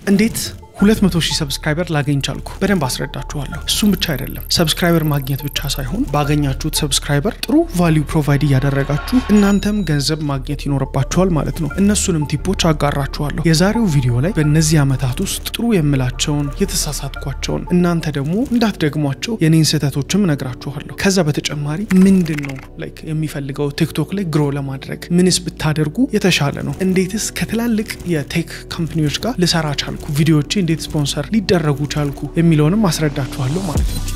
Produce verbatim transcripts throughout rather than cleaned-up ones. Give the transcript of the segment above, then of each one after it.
እንዴት ሁለት መቶ ሺህ ሰብስክራይበር ላገኝ ቻልኩ በደንብ አስረዳችኋለሁ እሱም ብቻ አይደለም ሰብስክራይበር ማግኘት ብቻ ሳይሆን ባገኛችሁት ሰብስክራይበር ጥሩ ቫልዩ ፕሮቫይድ ያደረጋችሁ እናንተም ገንዘብ ማግኘት ይኖርባችኋል ማለት ነው እነሱንም ቲፖች አጋራችኋለሁ የዛሬው ቪዲዮ ላይ በእነዚህ አመታት ውስጥ ጥሩ የምላቸውን የተሳሳትኳቸውን እናንተ ደግሞ እንዳትደግሟቸው የኔን ስህተቶችም ነግራችኋለሁ ከዛ በተጨማሪ ምንድነው ላይክ የሚፈልገው ቲክቶክ ላይ ግሮ ለማድረግ ምንስ ብታደርጉ የተሻለ ነው እንዴትስ ከትላልቅ የቴክ ካምፓኒዎች ጋር ልሰራ ቻልኩ ቪዲዮዎች እንዴት ስፖንሰር ሊደረጉ ቻልኩ የሚለውንም አስረዳችኋለሁ ማለት ነው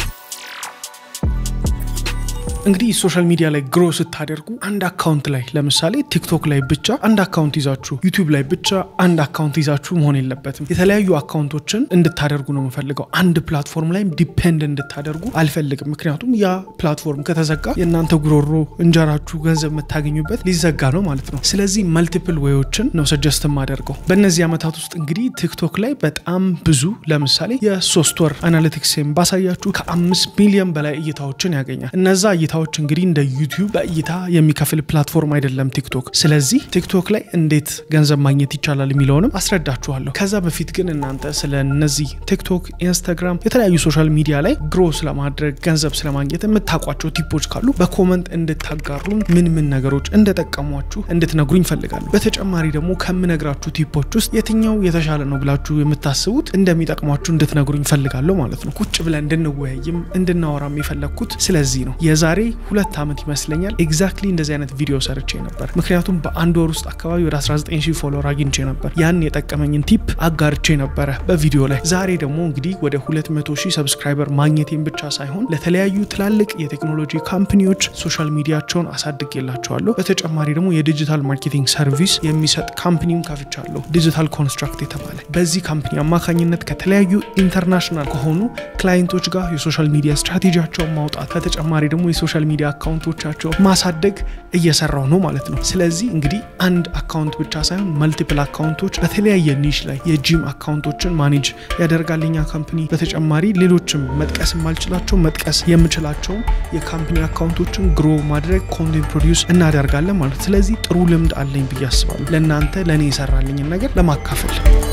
እንግዲህ ሶሻል ሚዲያ ላይ ግሮ ስታደርጉ አንድ አካውንት ላይ ለምሳሌ ቲክቶክ ላይ ብቻ አንድ አካውንት ይዛችሁ ዩቲዩብ ላይ ብቻ አንድ አካውንት ይዛችሁ መሆን የለበትም የተለያዩ አካውንቶችን እንድታደርጉ ነው የምፈልገው አንድ ፕላትፎርም ላይ ዲፔንድ እንድታደርጉ አልፈልግም ምክንያቱም ያ ፕላትፎርም ከተዘጋ የእናንተ ጉሮሮ እንጀራችሁ ገንዘብ መታገኙበት ሊዘጋ ነው ማለት ነው ስለዚህ መልቲፕል ዌዮችን ነው ሰጀስት ማደርገው በእነዚህ አመታት ውስጥ እንግዲህ ቲክቶክ ላይ በጣም ብዙ ለምሳሌ የሶስት ወር አናሊቲክስም ባሳያችሁ ከአምስት ሚሊዮን በላይ እይታዎችን ያገኛል እነዛ እይታዎች እንግዲህ እንደ ዩቲዩብ በእይታ የሚከፍል ፕላትፎርም አይደለም ቲክቶክ ስለዚህ ቲክቶክ ላይ እንዴት ገንዘብ ማግኘት ይቻላል የሚለውንም አስረዳችኋለሁ ከዛ በፊት ግን እናንተ ስለነዚህ ቲክቶክ ኢንስታግራም የተለያዩ ሶሻል ሚዲያ ላይ ግሮ ስለማድረግ ገንዘብ ስለማግኘት የምታቋቸው ቲፖች ካሉ በኮሜንት እንድታጋሩን ምን ምን ነገሮች እንደተጠቀሟችሁ እንድትነግሩኝ ፈልጋለሁ በተጨማሪ ደግሞ ከምነግራችሁ ቲፖች ውስጥ የትኛው የተሻለ ነው ብላችሁ የምታስቡት እንደሚጠቅሟችሁ እንድትነግሩኝ ፈልጋለሁ ማለት ነው ቁጭ ብለን እንድንወያይም እንድናወራም የፈለኩት ስለዚህ ነው የዛሬ ሁለት አመት ይመስለኛል ኤግዛክትሊ እንደዚህ አይነት ቪዲዮ ሰርቼ ነበር ምክንያቱም በአንድ ወር ውስጥ አካባቢ ወደ አስራ ዘጠኝ ሺህ ፎሎወር አግኝቼ ነበር ያን የጠቀመኝን ቲፕ አጋርቼ ነበር በቪዲዮ ላይ ዛሬ ደግሞ እንግዲህ ወደ ሁለት መቶ ሺህ ሰብስክራይበር ማግኘቴን ብቻ ሳይሆን ለተለያዩ ትላልቅ የቴክኖሎጂ ካምፓኒዎች ሶሻል ሚዲያቸውን አሳድጌላቸዋለሁ በተጨማሪ ደግሞ የዲጂታል ማርኬቲንግ ሰርቪስ የሚሰጥ ካምፓኒም ከፍቻለሁ ዲጂታል ኮንስትራክት የተባለ በዚህ ካምፓኒ አማካኝነት ከተለያዩ ኢንተርናሽናል ከሆኑ ክላይንቶች ጋር የሶሻል ሚዲያ ስትራቴጂያቸውን ማውጣት ከተጨማሪ ደግሞ የሶሻል ሚዲያ አካውንቶቻቸው ማሳደግ እየሰራው ነው ማለት ነው ስለዚህ እንግዲህ አንድ አካውንት ብቻ ሳይሆን መልቲፕል አካውንቶች በተለያየ ኒሽ ላይ የጂም አካውንቶችን ማኔጅ ያደርጋልኛ ካምፓኒ በተጨማሪ ሌሎችም መጥቀስ ማልችላቸው መጥቀስ የምችላቸው የካምፓኒ አካውንቶችን ግሮ ማድረግ ኮንቴንት ፕሮዲዩስ እናደርጋለን ማለት ስለዚህ ጥሩ ልምድ አለኝ ብዬ አስባለሁ ለእናንተ ለኔ ይሰራልኝ ነገር ለማካፈል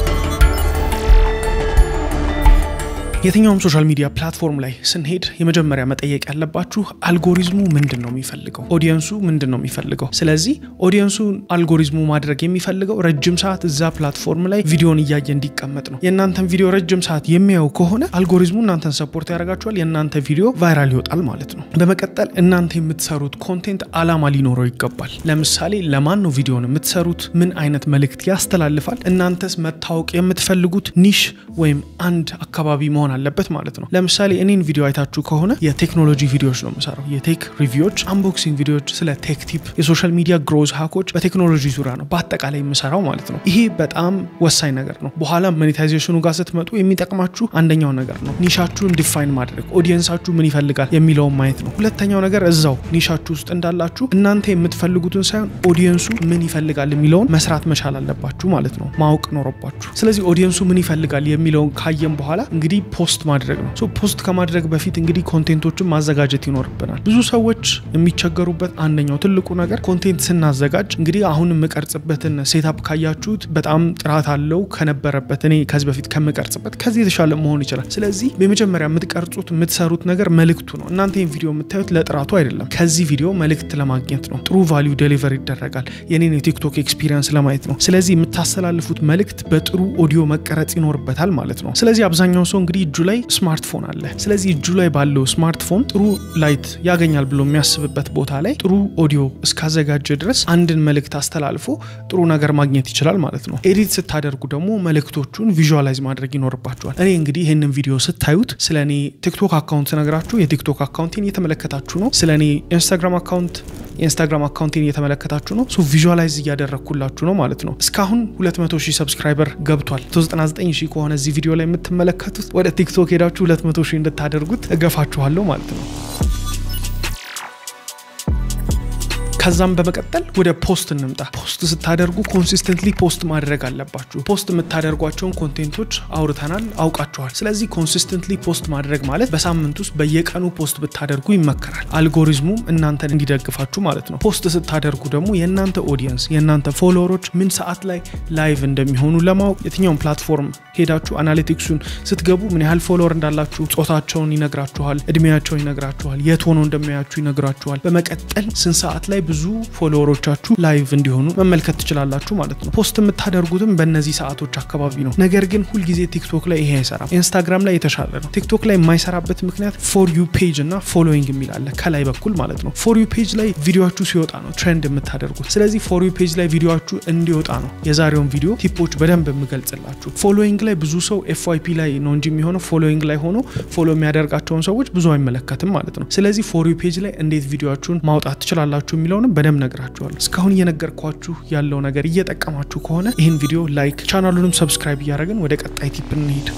የትኛውም ሶሻል ሚዲያ ፕላትፎርም ላይ ስንሄድ የመጀመሪያ መጠየቅ ያለባችሁ አልጎሪዝሙ ምንድነው የሚፈልገው ኦዲየንሱ ምንድነው የሚፈልገው ስለዚህ ኦዲየንሱ አልጎሪዝሙ ማድረግ የሚፈልገው ረጅም ሰዓት እዛ ፕላትፎርም ላይ ቪዲዮን እያየ እንዲቀመጥ ነው የእናንተን ቪዲዮ ረጅም ሰዓት የሚያዩ ከሆነ አልጎሪዝሙ እናንተን ሰፖርት ያደርጋችኋል የእናንተ ቪዲዮ ቫይራል ይወጣል ማለት ነው በመቀጠል እናንተ የምትሰሩት ኮንቴንት አላማ ሊኖረው ይገባል ለምሳሌ ለማን ነው ቪዲዮን የምትሰሩት ምን አይነት መልእክት ያስተላልፋል እናንተስ መታወቅ የምትፈልጉት ኒሽ ወይም አንድ አካባቢ መሆን አለበት ማለት ነው ለምሳሌ እኔን ቪዲዮ አይታችሁ ከሆነ የቴክኖሎጂ ቪዲዮዎች ነው የምሰራው የቴክ ሪቪውዎች አንቦክሲንግ ቪዲዮዎች ስለ ቴክ ቲፕ የሶሻል ሚዲያ ግሮዝ ሃኮች በቴክኖሎጂ ዙሪያ ነው በአጠቃላይ የምሰራው ማለት ነው ይሄ በጣም ወሳኝ ነገር ነው በኋላ ሞኔታይዜሽኑ ጋር ስትመጡ የሚጠቅማችሁ አንደኛው ነገር ነው ኒሻችሁን ዲፋይን ማድረግ ኦዲየንሳችሁ ምን ይፈልጋል የሚለው ማየት ነው ሁለተኛው ነገር እዛው ኒሻችሁ ውስጥ እንዳላችሁ እናንተ የምትፈልጉትን ሳይሆን ኦዲየንሱ ምን ይፈልጋል የሚለውን መስራት መቻል አለባችሁ ማለት ነው ማወቅ ኖርባችሁ ስለዚህ ኦዲየንሱ ምን ይፈልጋል የሚለውን ካየን በኋላ እንግዲህ ፖስት ማድረግ ነው ሶ ፖስት ከማድረግ በፊት እንግዲህ ኮንቴንቶችን ማዘጋጀት ይኖርብናል ብዙ ሰዎች የሚቸገሩበት አንደኛው ትልቁ ነገር ኮንቴንት ስናዘጋጅ እንግዲህ አሁን መቀርጽበትን ሴትአፕ ካያችሁት በጣም ጥራት አለው ከነበረበት እኔ ከዚህ በፊት ከመቀርጽበት ከዚህ የተሻለ መሆን ይችላል ስለዚህ በመጀመሪያ የምትቀርጹት የምትሰሩት ነገር መልእክቱ ነው እናንተ ይሄን ቪዲዮ የምታዩት ለጥራቱ አይደለም ከዚህ ቪዲዮ መልእክት ለማግኘት ነው ጥሩ ቫልዩ ዴሊቨሪ ይደረጋል የኔን የቲክቶክ ኤክስፒሪየንስ ለማየት ነው ስለዚህ የምታስተላልፉት መልእክት በጥሩ ኦዲዮ መቀረጽ ይኖርበታል ማለት ነው ስለዚህ አብዛኛው ሰው እንግዲህ እጁ ላይ ስማርትፎን አለ ስለዚህ እጁ ላይ ባለው ስማርትፎን ጥሩ ላይት ያገኛል ብሎ የሚያስብበት ቦታ ላይ ጥሩ ኦዲዮ እስካዘጋጀ ድረስ አንድን መልእክት አስተላልፎ ጥሩ ነገር ማግኘት ይችላል ማለት ነው ኤዲት ስታደርጉ ደግሞ መልእክቶቹን ቪዥዋላይዝ ማድረግ ይኖርባችኋል እኔ እንግዲህ ይሄንን ቪዲዮ ስታዩት ስለኔ ቲክቶክ አካውንት ነግራችሁ የቲክቶክ አካውንቴን እየተመለከታችሁ ነው ስለኔ ኢንስታግራም አካውንት ኢንስታግራም አካውንቴን እየተመለከታችሁ ነው ሶ ቪዥዋላይዝ ያደረኩላችሁ ነው ማለት ነው እስካሁን ሁለት መቶ ሺህ ሰብስክራይበር ገብቷል ዘጠና ዘጠኝ ሺህ ከሆነ እዚህ ቪዲዮ ላይ የምትመለከቱት ወደ ቲክቶክ ሄዳችሁ ሁለት መቶ ሺህ እንድታደርጉት እገፋችኋለሁ ማለት ነው ከዛም በመቀጠል ወደ ፖስት እንምጣ ፖስት ስታደርጉ ኮንሲስተንትሊ ፖስት ማድረግ አለባችሁ ፖስት የምታደርጓቸውን ኮንቴንቶች አውርተናል አውቃችኋል ስለዚህ ኮንሲስተንትሊ ፖስት ማድረግ ማለት በሳምንት ውስጥ በየቀኑ ፖስት ብታደርጉ ይመከራል አልጎሪዝሙም እናንተን እንዲደግፋችሁ ማለት ነው ፖስት ስታደርጉ ደግሞ የእናንተ ኦዲየንስ የእናንተ ፎሎወሮች ምን ሰዓት ላይ ላይቭ እንደሚሆኑ ለማወቅ የትኛውን ፕላትፎርም ሄዳችሁ አናሊቲክሱን ስትገቡ ምን ያህል ፎሎወር እንዳላችሁ ጾታቸውን ይነግራችኋል እድሜያቸውን ይነግራችኋል የት ሆኖ እንደሚያያችሁ ይነግራችኋል በመቀጠል ስንት ሰዓት ላይ ብዙ ፎሎወሮቻችሁ ላይቭ እንዲሆኑ መመልከት ትችላላችሁ ማለት ነው ፖስት የምታደርጉትም በእነዚህ ሰዓቶች አካባቢ ነው ነገር ግን ሁሉ ጊዜ ቲክቶክ ላይ ይሄ አይሰራም ኢንስታግራም ላይ የተሻለ ነው ቲክቶክ ላይ የማይሰራበት ምክንያት ፎር ዩ ፔጅ እና ፎሎዊንግ የሚል አለ ከላይ በኩል ማለት ነው ፎር ዩ ፔጅ ላይ ቪዲዮአችሁ ሲወጣ ነው ትሬንድ የምታደርጉት ስለዚህ ፎር ዩ ፔጅ ላይ ቪዲዮአችሁ እንዲወጣ ነው የዛሬውን ቪዲዮ ቲፖች በደንብ የምገልጽላችሁ ፎሎዊንግ ላይ ብዙ ሰው ኤፍ ዋይ ፒ ላይ ነው እንጂ የሚሆነው ፎሎዊንግ ላይ ሆኖ ፎሎ የሚያደርጋቸውን ሰዎች ብዙ አይመለከትም ማለት ነው ስለዚህ ፎር ዩ ፔጅ ላይ እንዴት ቪዲዮአችሁን ማውጣት ትችላላችሁ የሚለውንም በደንብ ነግራችኋለሁ እስካሁን እየነገርኳችሁ ያለው ነገር እየጠቀማችሁ ከሆነ ይሄን ቪዲዮ ላይክ ቻናሉንም ሰብስክራይብ ያደርገን ወደ ቀጣይ ቲፕ እንሂድ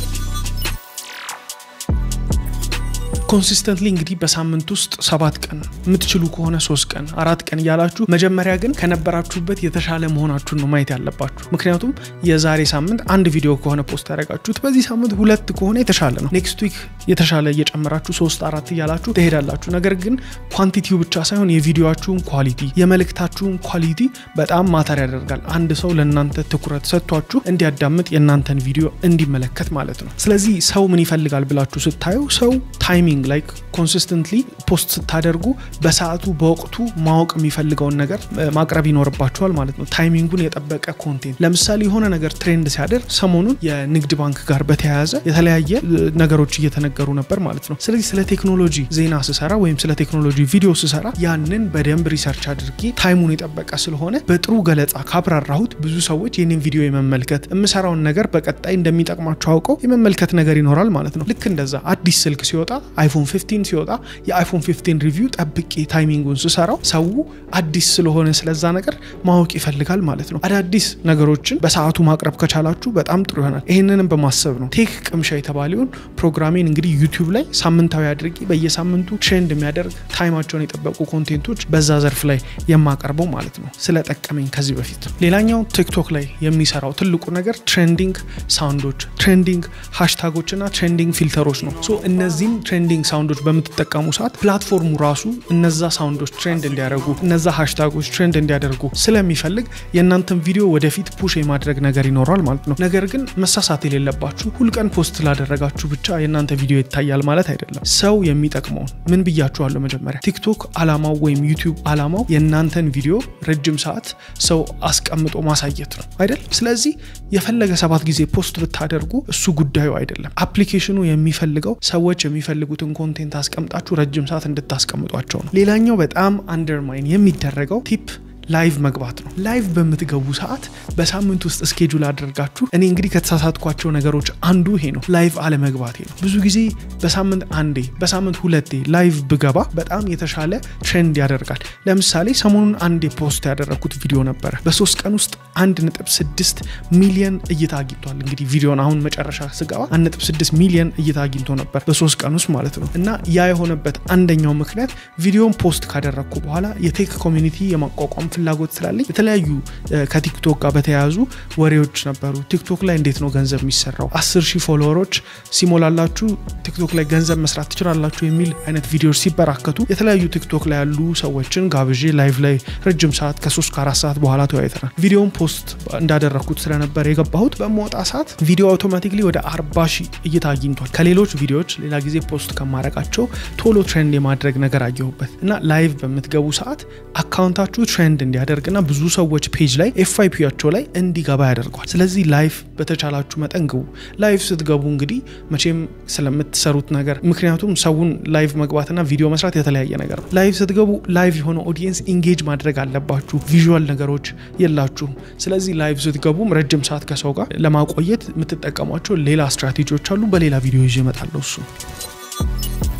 ኮንሲስተንትሊ እንግዲህ በሳምንት ውስጥ ሰባት ቀን የምትችሉ ከሆነ ሶስት ቀን አራት ቀን ያላችሁ መጀመሪያ ግን ከነበራችሁበት የተሻለ መሆናችሁን ነው ማየት ያለባችሁ ምክንያቱም የዛሬ ሳምንት አንድ ቪዲዮ ከሆነ ፖስት ያደረጋችሁት በዚህ ሳምንት ሁለት ከሆነ የተሻለ ነው ኔክስት ዊክ የተሻለ እየጨመራችሁ ሶስት አራት ያላችሁ ትሄዳላችሁ ነገር ግን ኳንቲቲው ብቻ ሳይሆን የቪዲዮአችሁን ኳሊቲ የመልእክታችሁን ኳሊቲ በጣም ማተር ያደርጋል አንድ ሰው ለእናንተ ትኩረት ሰጥቷችሁ እንዲያዳምጥ የእናንተን ቪዲዮ እንዲመለከት ማለት ነው ስለዚህ ሰው ምን ይፈልጋል ብላችሁ ስታዩ ሰው ታይሚንግ like consistently post ስታደርጉ በሰዓቱ በወቅቱ ማወቅ የሚፈልገውን ነገር ማቅረብ ይኖርባችኋል ማለት ነው ታይሚንጉን የጠበቀ ኮንቴንት ለምሳሌ የሆነ ነገር ትሬንድ ሲያደር ሰሞኑን የንግድ ባንክ ጋር በተያያዘ የተለያየ ነገሮች እየተነገሩ ነበር ማለት ነው ስለዚህ ስለ ቴክኖሎጂ ዜና ስሰራ ወይም ስለ ቴክኖሎጂ ቪዲዮ ስሰራ ያንን በደንብ ሪሰርች አድርጌ ታይሙን የጠበቀ ስለሆነ በጥሩ ገለጻ ካብራራሁት ብዙ ሰዎች የኔን ቪዲዮ የመመልከት የምሰራውን ነገር በቀጣይ እንደሚጠቅማቸው አውቀው የመመልከት ነገር ይኖራል ማለት ነው ልክ እንደዛ አዲስ ስልክ ሲወጣ አይፎን ፊፍቲን ሲወጣ የአይፎን ፊፍቲን ሪቪው ጠብቄ ታይሚንጉን ስሰራው ሰው አዲስ ስለሆነ ስለዛ ነገር ማወቅ ይፈልጋል ማለት ነው አዳዲስ ነገሮችን በሰዓቱ ማቅረብ ከቻላችሁ በጣም ጥሩ ይሆናል ይሄንንም በማሰብ ነው ቴክ ቅምሻ የተባለውን ፕሮግራሜን እንግዲህ ዩቲዩብ ላይ ሳምንታዊ አድርጌ በየሳምንቱ ትሬንድ የሚያደርግ ታይማቸውን የጠበቁ ኮንቴንቶች በዛ ዘርፍ ላይ የማቀርበው ማለት ነው ስለጠቀመኝ ከዚህ በፊት ሌላኛው ቲክቶክ ላይ የሚሰራው ትልቁ ነገር ትሬንዲንግ ሳውንዶች ትሬንዲንግ ሃሽታጎች እና ትሬንዲንግ ፊልተሮች ነው ሶ እነዚህም ትሬንዲንግ ሳውንዶች በመተጠቀሙ ሰዓት ፕላትፎርሙ ራሱ እነዛ ሳውንዶች ትሬንድ እንዲያደርጉ እነዛ ሃሽታጎች ትሬንድ እንዲያደርጉ ስለሚፈልግ የእናንተን ቪዲዮ ወደፊት ፑሽ የማድረግ ነገር ይኖራል ማለት ነው ነገር ግን መሳሳት የሌለባችሁ ሁሉ ቀን ፖስት ላደረጋችሁ ብቻ የእናንተ ቪዲዮ ይታያል ማለት አይደለም ሰው የሚጠቅመው ምን ብያችኋለሁ መጀመሪያ ቲክቶክ አላማው ወይም ዩቲዩብ አላማው የእናንተን ቪዲዮ ረጅም ሰዓት ሰው አስቀምጦ ማሳየት ነው አይደል ስለዚህ የፈለገ ሰባት ጊዜ ፖስት ብታደርጉ እሱ ጉዳዩ አይደለም አፕሊኬሽኑ የሚፈልገው ሰዎች የሚፈልጉትን ኮንቴንት አስቀምጣችሁ ረጅም ሰዓት እንድታስቀምጧቸው ነው ሌላኛው በጣም አንደርማይን የሚደረገው ቲፕ ላይቭ መግባት ነው ላይቭ በመትገቡ ሰዓት በሳምንት ውስጥ ስኬጁል አድርጋችሁ እኔ እንግዲህ ከተሳሳትኳቸው ነገሮች አንዱ ይሄ ነው ላይቭ አለ መግባቴ ነው ብዙ ጊዜ በሳምንት አንዴ በሳምንት ሁለቴ ላይቭ ብገባ በጣም የተሻለ ትሬንድ ያደርጋል ለምሳሌ ሰሞኑን አንዴ ፖስት ያደረኩት ቪዲዮ ነበር በሶስት ቀን ውስጥ አንድ ነጥብ ስድስት ሚሊዮን እይታ አግኝቷል እንግዲህ ቪዲዮን አሁን መጨረሻ ስጋባ አንድ ነጥብ ስድስት ሚሊዮን እይታ አግኝቶ ነበር በሶስት ቀን ውስጥ ማለት ነው እና ያ የሆነበት አንደኛው ምክንያት ቪዲዮን ፖስት ካደረኩ በኋላ የቴክ ኮሚኒቲ የማቋቋም ፍላጎት ስላለኝ የተለያዩ ከቲክቶክ ጋር በተያያዙ ወሬዎች ነበሩ ቲክቶክ ላይ እንዴት ነው ገንዘብ የሚሰራው አስር ሺህ ፎሎወሮች ሲሞላላችሁ ቲክቶክ ላይ ገንዘብ መስራት ትችላላችሁ የሚል አይነት ቪዲዮዎች ሲበራከቱ የተለያዩ ቲክቶክ ላይ ያሉ ሰዎችን ጋብዤ ላይቭ ላይ ረጅም ሰዓት ከሶስት ከአራት ሰዓት በኋላ ተወያይተናል ቪዲዮን ፖስት እንዳደረኩት ስለነበር የገባሁት በመውጣ ሰዓት ቪዲዮ አውቶማቲክሊ ወደ አርባ ሺህ እይታ አግኝቷል ከሌሎች ቪዲዮዎች ሌላ ጊዜ ፖስት ከማረጋቸው ቶሎ ትሬንድ የማድረግ ነገር አየሁበት እና ላይቭ በመትገቡ ሰዓት አካውንታችሁ ትሬንድ እንዲያደርግና ብዙ ሰዎች ፔጅ ላይ ኤፍ ዋይ ፒያቸው ላይ እንዲገባ ያደርጋል ስለዚህ ላይቭ በተቻላችሁ መጠን ግቡ ላይቭ ስትገቡ እንግዲህ መቼም ስለምትሰሩት ነገር ምክንያቱም ሰውን ላይቭ መግባትና ቪዲዮ መስራት የተለያየ ነገር ነው ላይቭ ስትገቡ ላይቭ የሆነ ኦዲየንስ ኢንጌጅ ማድረግ አለባችሁ ቪዥዋል ነገሮች የላችሁም ስለዚህ ላይቭ ስትገቡ ረጅም ሰዓት ከሰው ጋር ለማቆየት የምትጠቀሟቸው ሌላ ስትራቴጂዎች አሉ በሌላ ቪዲዮ ይዤ እመጣለሁ እሱ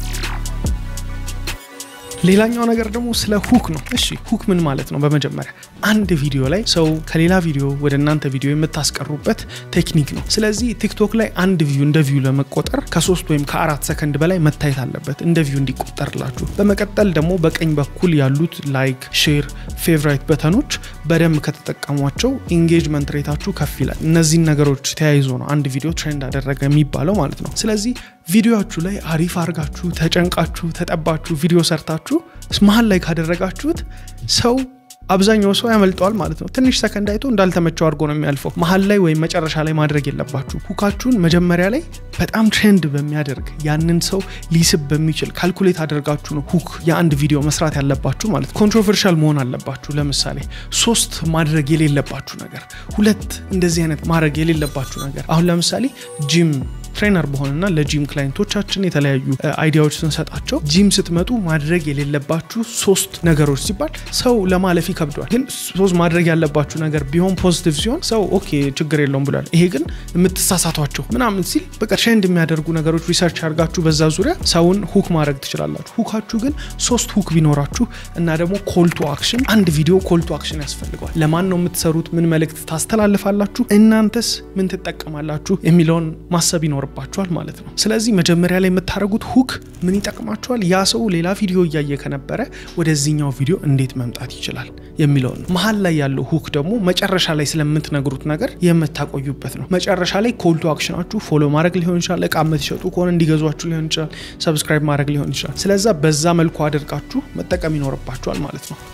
ሌላኛው ነገር ደግሞ ስለ ሁክ ነው እሺ ሁክ ምን ማለት ነው በመጀመሪያ አንድ ቪዲዮ ላይ ሰው ከሌላ ቪዲዮ ወደ እናንተ ቪዲዮ የምታስቀሩበት ቴክኒክ ነው ስለዚህ ቲክቶክ ላይ አንድ ቪው እንደ ቪው ለመቆጠር ከ3 ወይም ከ4 ሰከንድ በላይ መታየት አለበት እንደ ቪው እንዲቆጠርላችሁ በመቀጠል ደግሞ በቀኝ በኩል ያሉት ላይክ ሼር ፌቨራይት በተኖች በደንብ ከተጠቀሟቸው ኢንጌጅመንት ሬታችሁ ከፍ ይላል እነዚህ ነገሮች ተያይዞ ነው አንድ ቪዲዮ ትሬንድ አደረገ የሚባለው ማለት ነው ስለዚህ ቪዲዮአችሁ ላይ አሪፍ አርጋችሁ ተጨንቃችሁ ተጠባችሁ ቪዲዮ ሰርታችሁ ስማል ላይ ካደረጋችሁት ሰው አብዛኛው ሰው ያመልጣል ማለት ነው ትንሽ ሰከንድ አይቶ እንዳልተመቸው አድርጎ ነው የሚያልፈው መሃል ላይ ወይ መጨረሻ ላይ ማድረግ የለባችሁ ሁካችሁን መጀመሪያ ላይ በጣም ትሬንድ በሚያደርግ ያንን ሰው ሊስብ በሚችል ካልኩሌት አድርጋችሁ ነው ሁክ የአንድ ቪዲዮ መስራት ያለባችሁ ማለት ኮንትሮቨርሻል መሆን አለባችሁ ለምሳሌ ሶስት ማድረግ የሌለባችሁ ነገር ሁለት እንደዚህ አይነት ማድረግ የሌለባችሁ ነገር አሁን ለምሳሌ ጂም ትሬነር በሆነና ለጂም ክላይንቶቻችን የተለያዩ አይዲያዎች ስንሰጣቸው ጂም ስትመጡ ማድረግ የሌለባችሁ ሶስት ነገሮች ሲባል ሰው ለማለፍ ይከብዳል ግን ሶስት ማድረግ ያለባችሁ ነገር ቢሆን ፖዚቲቭ ሲሆን ሰው ኦኬ ችግር የለውም ብሏል ይሄ ግን የምትሳሳቷቸው ምናምን ሲል በቃ ትሬንድ የሚያደርጉ ነገሮች ሪሰርች አድርጋችሁ በዛ ዙሪያ ሰውን ሁክ ማድረግ ትችላላችሁ ሁካችሁ ግን ሶስት ሁክ ቢኖራችሁ እና ደግሞ ኮል ቱ አክሽን አንድ ቪዲዮ ኮል ቱ አክሽን ያስፈልጋል ለማን ነው የምትሰሩት ምን መልእክት ታስተላልፋላችሁ እናንተስ ምን ትጠቀማላችሁ የሚለውን ማሰብ ይኖር ባችኋል ማለት ነው ስለዚህ መጀመሪያ ላይ የምታረጉት ሁክ ምን ይጠቅማችኋል ያ ሰው ሌላ ቪዲዮ ያያየ ከነበረ ወደዚህኛው ቪዲዮ እንዴት መምጣት ይችላል የሚለው ነው መሃል ላይ ያለው ሁክ ደግሞ መጨረሻ ላይ ስለምትነግሩት ነገር የምታቆዩበት ነው መጨረሻ ላይ ኮል ቱ አክሽናችሁ ፎሎ ማድረግ ሊሆን ይችላል እቃ የምትሸጡ ከሆነ እንዲገዟችሁ ሊሆን ይችላል ሰብስክራይብ ማድረግ ሊሆን ይችላል ስለዚህ በዛ መልኩ አድርጋችሁ መጠቀም ይኖርባችኋል ማለት ነው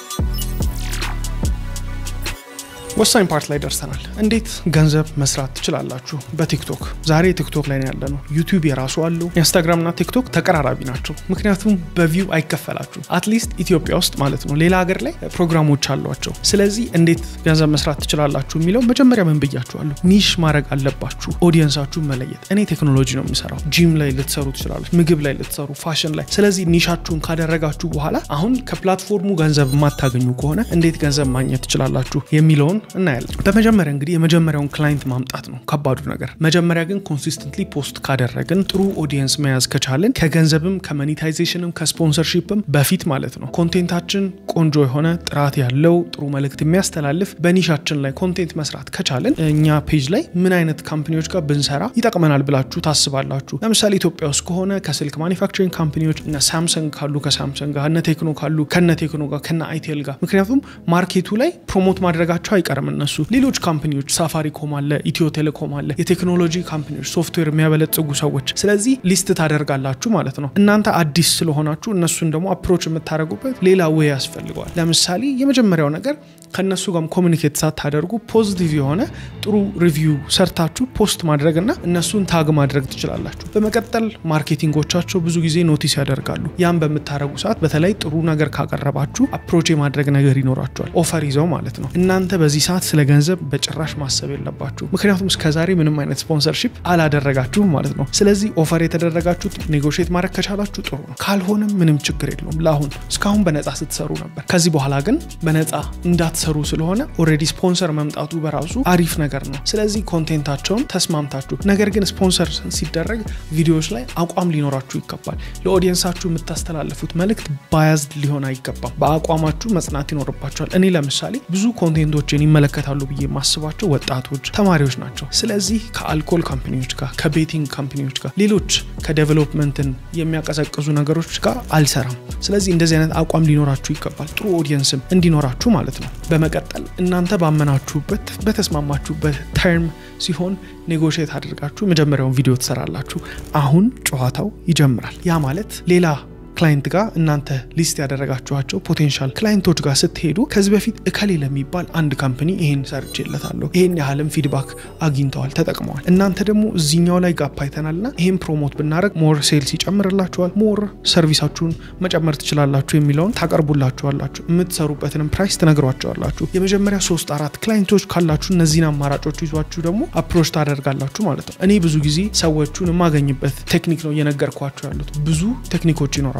ወሳኝ ፓርት ላይ ደርሰናል እንዴት ገንዘብ መስራት ትችላላችሁ በቲክቶክ ዛሬ ቲክቶክ ላይ ነው ያለነው ዩቲዩብ የራሱ አለው ኢንስታግራም እና ቲክቶክ ተቀራራቢ ናቸው ምክንያቱም በቪው አይከፈላችሁ አትሊስት ኢትዮጵያ ውስጥ ማለት ነው ሌላ ሀገር ላይ ፕሮግራሞች አሏቸው ስለዚህ እንዴት ገንዘብ መስራት ትችላላችሁ የሚለው መጀመሪያ ምን ብያችኋለሁ ኒሽ ማድረግ አለባችሁ ኦዲየንሳችሁ መለየት እኔ ቴክኖሎጂ ነው የሚሰራው ጂም ላይ ልትሰሩ ትችላላችሁ ምግብ ላይ ልትሰሩ ፋሽን ላይ ስለዚህ ኒሻችሁን ካደረጋችሁ በኋላ አሁን ከፕላትፎርሙ ገንዘብ ማታገኙ ከሆነ እንዴት ገንዘብ ማግኘት ትችላላችሁ የሚለውን እናያለን በመጀመሪያ እንግዲህ የመጀመሪያውን ክላይንት ማምጣት ነው ከባዱ ነገር መጀመሪያ ግን ኮንሲስተንትሊ ፖስት ካደረግን ጥሩ ኦዲየንስ መያዝ ከቻለን ከገንዘብም ከሞኔታይዜሽንም ከስፖንሰርሺፕም በፊት ማለት ነው ኮንቴንታችን ቆንጆ የሆነ ጥራት ያለው ጥሩ መልእክት የሚያስተላልፍ በኒሻችን ላይ ኮንቴንት መስራት ከቻለን እኛ ፔጅ ላይ ምን አይነት ካምፓኒዎች ጋር ብንሰራ ይጠቅመናል ብላችሁ ታስባላችሁ ለምሳሌ ኢትዮጵያ ውስጥ ከሆነ ከስልክ ማኒፋክቸሪንግ ካምፓኒዎች እና ሳምሰንግ ካሉ ከሳምሰንግ ጋር እና ቴክኖ ካሉ ከነ ቴክኖ ጋር ከነ አይቴል ጋር ምክንያቱም ማርኬቱ ላይ ፕሮሞት ማድረጋቸው አይቀርም እነሱ ሌሎች ካምፓኒዎች ሳፋሪኮም አለ ኢትዮ ቴሌኮም አለ የቴክኖሎጂ ካምፓኒዎች ሶፍትዌር የሚያበለጽጉ ሰዎች ስለዚህ ሊስት ታደርጋላችሁ ማለት ነው እናንተ አዲስ ስለሆናችሁ እነሱን ደግሞ አፕሮች የምታደርጉበት ሌላ ወይ ያስፈልጋል ለምሳሌ የመጀመሪያው ነገር ከነሱ ጋር ኮሙኒኬት ሳታደርጉ ፖዚቲቭ የሆነ ጥሩ ሪቪው ሰርታችሁ ፖስት ማድረግና እነሱን ታግ ማድረግ ትችላላችሁ በመቀጠል ማርኬቲንጎቻቸው ብዙ ጊዜ ኖቲስ ያደርጋሉ ያን በመታረጉ ሰዓት በተለይ ጥሩ ነገር ካቀረባችሁ አፕሮች የማድረግ ነገር ይኖራቸዋል ኦፈር ይዘው ማለት ነው እናንተ በዚህ ሰዓት ስለ ገንዘብ በጭራሽ ማሰብ የለባችሁ ምክንያቱም እስከዛሬ ምንም አይነት ስፖንሰርሺፕ አላደረጋችሁም ማለት ነው ስለዚህ ኦፈር የተደረጋችሁት ኔጎሺየት ማድረግ ከቻላችሁ ጥሩ ነው ካልሆነም ምንም ችግር የለውም ለአሁን እስካሁን በነፃ ስትሰሩ ነበር ከዚህ በኋላ ግን በነፃ እንዳትሰሩ ስለሆነ ኦሬዲ ስፖንሰር መምጣቱ በራሱ አሪፍ ነገር ነው ስለዚህ ኮንቴንታቸውን ተስማምታችሁ ነገር ግን ስፖንሰር ሲደረግ ቪዲዮዎች ላይ አቋም ሊኖራችሁ ይገባል ለኦዲየንሳችሁ የምታስተላልፉት መልእክት ባያዝድ ሊሆን አይገባም በአቋማችሁ መጽናት ይኖርባችኋል እኔ ለምሳሌ ብዙ ኮንቴንቶችን ይመለከታሉ ብዬ ማስባቸው ወጣቶች ተማሪዎች ናቸው ስለዚህ ከአልኮል ካምፓኒዎች ጋር ከቤቲንግ ካምፓኒዎች ጋር ሌሎች ከዴቨሎፕመንትን የሚያቀዘቅዙ ነገሮች ጋር አልሰራም ስለዚህ እንደዚህ አይነት አቋም ሊኖራችሁ ይገባል ጥሩ ኦዲየንስም እንዲኖራችሁ ማለት ነው በመቀጠል እናንተ ባመናችሁበት በተስማማችሁበት ተርም ሲሆን ኔጎሺየት አድርጋችሁ መጀመሪያውን ቪዲዮ ትሰራላችሁ አሁን ጨዋታው ይጀምራል ያ ማለት ሌላ ክላይንት ጋር እናንተ ሊስት ያደረጋችኋቸው ፖቴንሻል ክላይንቶች ጋር ስትሄዱ ከዚህ በፊት እከሌ ለሚባል አንድ ካምፓኒ ይሄን ሰርቼለታለሁ ይሄን ያህልም ፊድባክ አግኝተዋል ተጠቅመዋል እናንተ ደግሞ እዚህኛው ላይ ጋፕ አይተናልና ይሄን ፕሮሞት ብናረግ ሞር ሴልስ ይጨምርላችኋል ሞር ሰርቪሳችሁን መጨመር ትችላላችሁ የሚለውን ታቀርቡላችኋላችሁ የምትሰሩበትንም ፕራይስ ትነግሯቸዋላችሁ የመጀመሪያ ሶስት አራት ክላይንቶች ካላችሁ እነዚህን አማራጮች ይዟችሁ ደግሞ አፕሮች ታደርጋላችሁ ማለት ነው እኔ ብዙ ጊዜ ሰዎቹን ማገኝበት ቴክኒክ ነው እየነገርኳችሁ ያሉት ብዙ ቴክኒኮች ይኖራሉ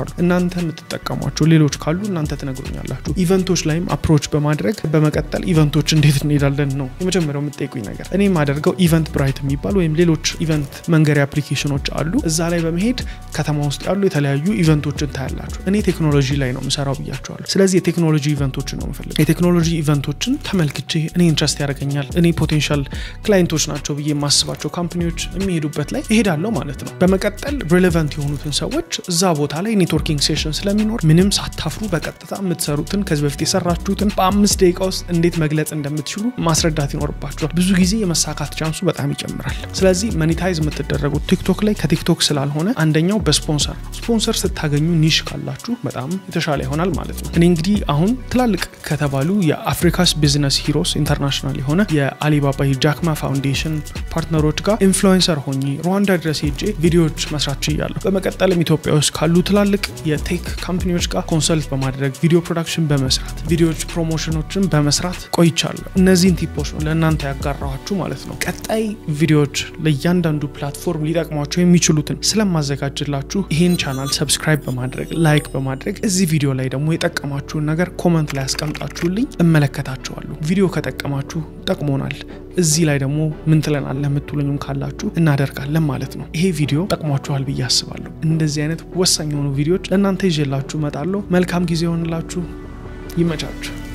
አሉ እናንተ የምትጠቀሟቸው ሌሎች ካሉ እናንተ ትነግሩኛላችሁ ኢቨንቶች ላይም አፕሮች በማድረግ በመቀጠል ኢቨንቶች እንዴት እንሄዳለን ነው የመጀመሪያው የምትጠይቁኝ ነገር እኔ ማደርገው ኢቨንት ብራይት የሚባል ወይም ሌሎች ኢቨንት መንገሪያ አፕሊኬሽኖች አሉ እዛ ላይ በመሄድ ከተማ ውስጥ ያሉ የተለያዩ ኢቨንቶችን ታያላችሁ እኔ ቴክኖሎጂ ላይ ነው መሰራው ብያቸዋለሁ ስለዚህ የቴክኖሎጂ ኢቨንቶችን ነው የምፈልገው የቴክኖሎጂ ኢቨንቶችን ተመልክቼ እኔ ኢንትረስት ያደርገኛል እኔ ፖቴንሻል ክላይንቶች ናቸው ብዬ ማስባቸው ካምፓኒዎች የሚሄዱበት ላይ እሄዳለሁ ማለት ነው በመቀጠል ሪሌቫንት የሆኑትን ሰዎች እዛ ቦታ ላይ ኔትወርኪንግ ሴሽን ስለሚኖር ምንም ሳታፍሩ በቀጥታ የምትሰሩትን ከዚህ በፊት የሰራችሁትን በአምስት ደቂቃ ውስጥ እንዴት መግለጽ እንደምትችሉ ማስረዳት ይኖርባችኋል ብዙ ጊዜ የመሳካት ቻንሱ በጣም ይጨምራል ስለዚህ ሞኔታይዝ የምትደረጉት ቲክቶክ ላይ ከቲክቶክ ስላልሆነ አንደኛው በስፖንሰር ነው ስፖንሰር ስታገኙ ኒሽ ካላችሁ በጣም የተሻለ ይሆናል ማለት ነው እኔ እንግዲህ አሁን ትላልቅ ከተባሉ የአፍሪካስ ቢዝነስ ሂሮስ ኢንተርናሽናል የሆነ የአሊባባ የጃክማ ፋውንዴሽን ፓርትነሮች ጋር ኢንፍሉዌንሰር ሆኜ ሩዋንዳ ድረስ ሄጄ ቪዲዮዎች መስራት ችያለሁ በመቀጠልም ኢትዮጵያ ውስጥ ካሉ ትላልቅ የቴክ ካምፓኒዎች ጋር ኮንሰልት በማድረግ ቪዲዮ ፕሮዳክሽን በመስራት ቪዲዮዎች ፕሮሞሽኖችን በመስራት ቆይቻለሁ እነዚህን ቲፖች ነው ለእናንተ ያጋራኋችሁ ማለት ነው ቀጣይ ቪዲዮዎች ለእያንዳንዱ ፕላትፎርም ሊጠቅሟቸው የሚችሉትን ስለማዘጋጅላችሁ ይሄን ቻናል ሰብስክራይብ በማድረግ ላይክ በማድረግ እዚህ ቪዲዮ ላይ ደግሞ የጠቀማችሁን ነገር ኮሜንት ላይ አስቀምጣችሁልኝ እመለከታችኋለሁ ቪዲዮ ከጠቀማችሁ ጠቅሞናል እዚህ ላይ ደግሞ ምን ትለናለህ የምትሉኝም ካላችሁ እናደርጋለን ማለት ነው ይሄ ቪዲዮ ጠቅሟችኋል ብዬ አስባለሁ እንደዚህ አይነት ወሳኝ የሆኑ ቪዲዮዎች ለእናንተ ይዤላችሁ እመጣለሁ መልካም ጊዜ ይሁንላችሁ ይመቻችሁ